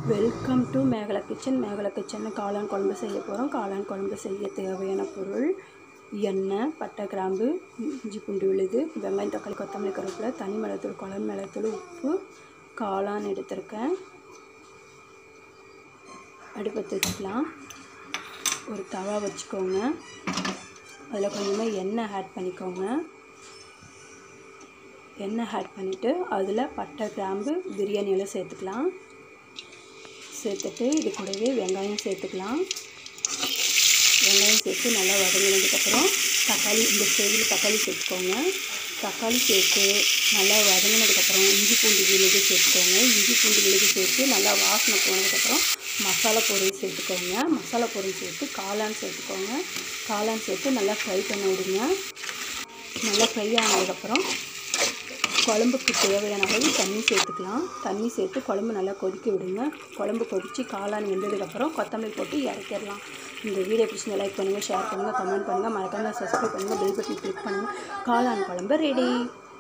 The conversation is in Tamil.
Welcome to Megala kitchen. Megala kitchen காளான் குழம்பு செய்ய போகிறோம். காளான் குழம்பு செய்ய தேவையான பொருள்: எண்ணெய், பட்டை, கிராம்பு, இஞ்சி பூண்டு விழுது, வெங்காயம், தக்காளி, கொத்தமல்லி, கருவேப்பிலை, தனி மிளகுத்தூள், குழம்பு மிளகுத்தூள், உப்பு. காளான் எடுத்திருக்கேன். அடுப்பத்தை வச்சுக்கலாம். ஒரு தவா வச்சுக்கோங்க. அதில் கொஞ்சமாக எண்ணெய் ஆட் பண்ணிக்கோங்க. எண்ணெய் ஆட் பண்ணிவிட்டு அதில் பட்டை, கிராம்பு, பிரியாணி எல்லாம் சேர்த்துக்கலாம். சேர்த்துட்டு இது கூடவே வெங்காயம் சேர்த்துக்கலாம். வெங்காயம் சேர்த்து நல்லா வதங்கினதுக்கப்புறம் தக்காளி, இந்த ஸ்டேஜில் தக்காளி சேர்த்துக்கோங்க. தக்காளி சேர்த்து நல்லா வதங்கினதுக்கப்புறம் இஞ்சி பூண்டு விழுது சேர்த்துக்கோங்க. இஞ்சி பூண்டு விழுது சேர்த்து நல்லா வாசனை போனதுக்கப்புறம் மசாலா பொருள் சேர்த்துக்கோங்க. மசாலா பொருள் சேர்த்து காளான் சேர்த்துக்கோங்க. காளான் சேர்த்து நல்லா ஃப்ரை பண்ணி விடுங்க. நல்லா ஃப்ரை ஆனதுக்கப்புறம் குழம்புக்கு தேவையான அளவு தண்ணி சேர்த்துக்கலாம். தண்ணி சேர்த்து குழம்பு நல்லா கொதிக்க விடுங்க. குழம்பு கொதித்து காளான் வெந்ததுக்கப்புறம் கொத்தமல்லி போட்டு இறக்கிடலாம். இந்த வீடியோ பிடிச்சி லைக் பண்ணுங்கள், ஷேர் பண்ணுங்கள், கமெண்ட் பண்ணுங்கள், மறக்காமல் சப்ஸ்கிரைப் பண்ணுங்கள், பெல் பட்டன் கிளிக் பண்ணுங்கள். காளான் குழம்பு ரெடி.